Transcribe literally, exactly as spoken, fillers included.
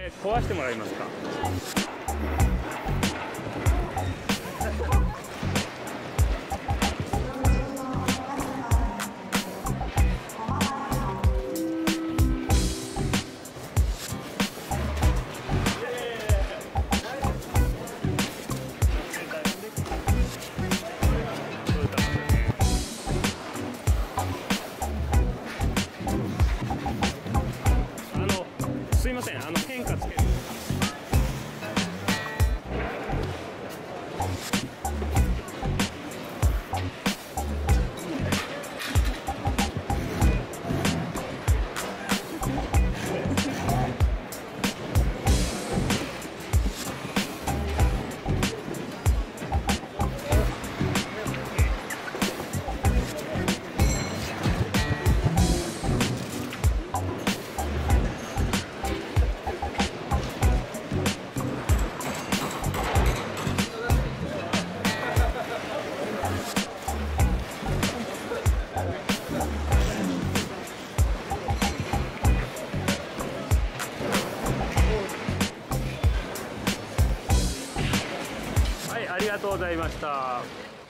れ壊してもらえますか。すいません、あの変化つける。はい、ありがとうございました。